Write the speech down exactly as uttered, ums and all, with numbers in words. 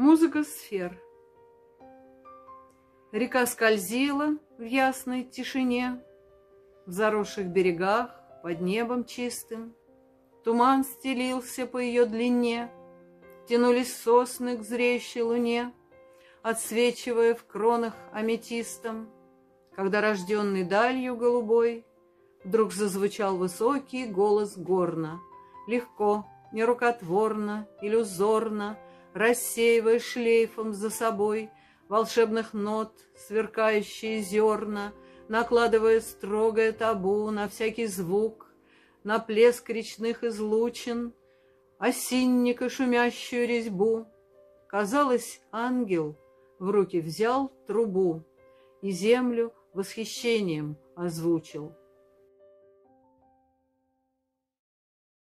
Музыка сфер. Река скользила в ясной тишине, в заросших берегах под небом чистым. Туман стелился по ее длине, тянулись сосны к зреющей луне, отсвечивая в кронах аметистом. Когда рожденный далью голубой вдруг зазвучал высокий голос горна, легко, нерукотворно, иллюзорно, рассеивая шлейфом за собой волшебных нот сверкающие зерна, накладывая строгое табу на всякий звук, на плеск речных излучин, осинника шумящую резьбу. Казалось, ангел в руки взял трубу и землю восхищением озвучил.